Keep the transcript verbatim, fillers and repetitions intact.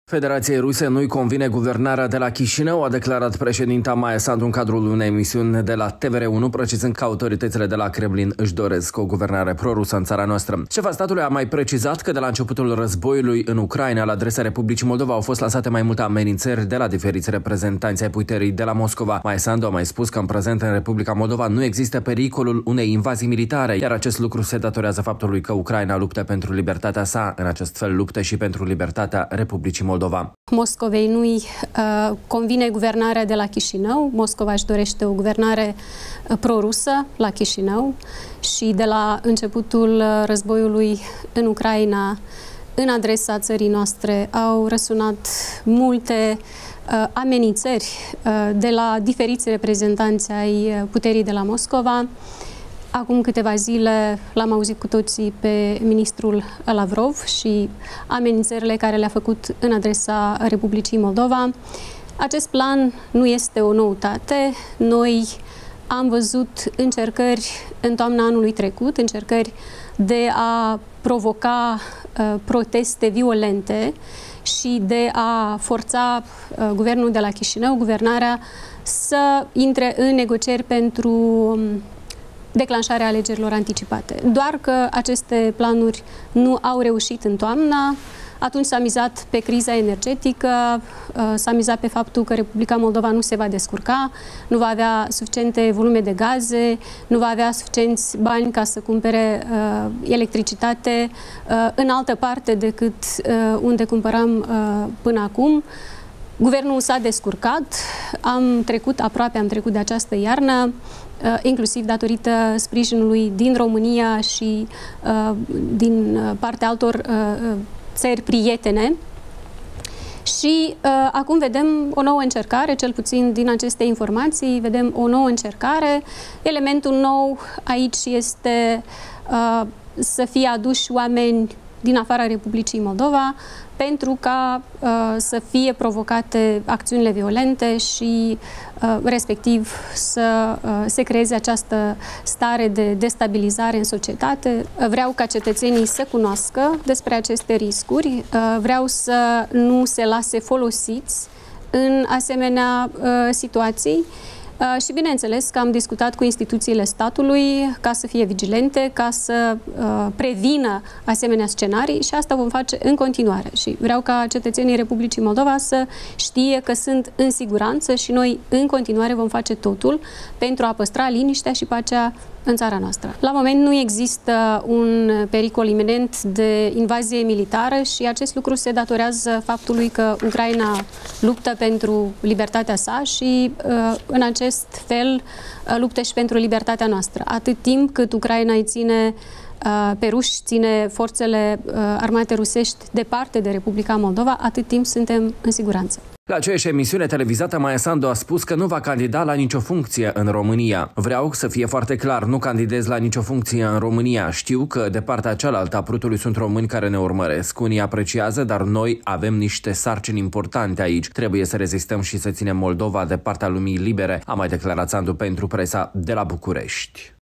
Federației Ruse nu-i convine guvernarea de la Chișinău, a declarat președinta Maia Sandu în cadrul unei emisiuni de la T V R unu, precizând că autoritățile de la Kremlin își doresc o guvernare pro-rusă în țara noastră. Șefa statului a mai precizat că de la începutul războiului în Ucraina la adresa Republicii Moldova au fost lansate mai multe amenințări de la diferiți reprezentanți ai puterii de la Moscova. Maia Sandu a mai spus că în prezent în Republica Moldova nu există pericolul unei invazii militare, iar acest lucru se datorează faptului că Ucraina luptă pentru libertatea sa, în acest fel luptă și pentru libertatea Republicii Moldova. Moscovei nu-i uh, convine guvernarea de la Chișinău. Moscova își dorește o guvernare uh, pro-rusă la Chișinău și de la începutul războiului în Ucraina, în adresa țării noastre, au răsunat multe uh, amenințări uh, de la diferiți reprezentanți ai puterii de la Moscova. Acum câteva zile l-am auzit cu toții pe ministrul Lavrov și amenințările care le-a făcut în adresa Republicii Moldova. Acest plan nu este o noutate. Noi am văzut încercări în toamna anului trecut, încercări de a provoca uh, proteste violente și de a forța uh, guvernul de la Chișinău, guvernarea, să intre în negocieri pentru um, declanșarea alegerilor anticipate. Doar că aceste planuri nu au reușit în toamna, atunci s-a mizat pe criza energetică, s-a mizat pe faptul că Republica Moldova nu se va descurca, nu va avea suficiente volume de gaze, nu va avea suficienți bani ca să cumpere uh, electricitate uh, în altă parte decât uh, unde cumpăram uh, până acum. Guvernul s-a descurcat, am trecut, aproape am trecut de această iarnă, inclusiv datorită sprijinului din România și uh, din partea altor uh, țări prietene. Și uh, acum vedem o nouă încercare, cel puțin din aceste informații, vedem o nouă încercare. Elementul nou aici este uh, să fie aduși oameni din afara Republicii Moldova, pentru ca uh, să fie provocate acțiunile violente și uh, respectiv să uh, se creeze această stare de destabilizare în societate. Vreau ca cetățenii să cunoască despre aceste riscuri, uh, vreau să nu se lase folosiți în asemenea uh, situații. Uh, și bineînțeles că am discutat cu instituțiile statului ca să fie vigilente, ca să uh, prevină asemenea scenarii și asta vom face în continuare. Și vreau ca cetățenii Republicii Moldova să știe că sunt în siguranță și noi în continuare vom face totul pentru a păstra liniștea și pacea în țara noastră. La moment nu există un pericol iminent de invazie militară și acest lucru se datorează faptului că Ucraina luptă pentru libertatea sa și în acest fel luptă și pentru libertatea noastră. Atât timp cât Ucraina îi ține pe ruși, ține forțele armate rusești departe de Republica Moldova, atât timp suntem în siguranță. La aceeași emisiune televizată, Maia Sandu a spus că nu va candida la nicio funcție în România. Vreau să fie foarte clar, nu candidez la nicio funcție în România. Știu că de partea cealaltă a prutului sunt români care ne urmăresc. Unii apreciază, dar noi avem niște sarcini importante aici. Trebuie să rezistăm și să ținem Moldova de partea lumii libere, a mai declarat Sandu pentru presa de la București.